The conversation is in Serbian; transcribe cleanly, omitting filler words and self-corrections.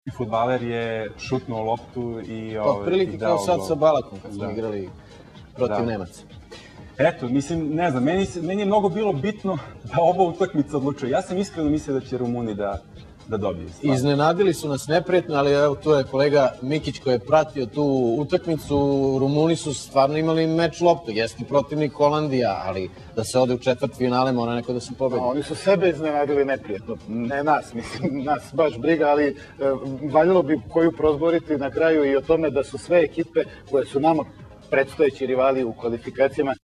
fudbaler je šutnuo loptu i otprilike kao sad sa Balakom kad smo igrali protiv Nemaca. Eto, mislim, ne znam, meni je mnogo bilo bitno da ova utakmica odlučuje. Ja sam iskreno mislio da će Rumuni da dobiju. Iznenadili su nas neprijatno, ali evo tu je kolega Mikić koji je pratio tu utakmicu. Rumuni su stvarno imali meč loptu, jeste protivnik Holandija, ali da se ode u četvrtfinale mora neko da se pobedi. Oni su sebe iznenadili neprijatno, ne nas, mislim, nas baš briga, ali valjalo bi koju prozboriti na kraju i o tome da su sve ekipe koje su nama predstojeći rivali u kvalifikacijama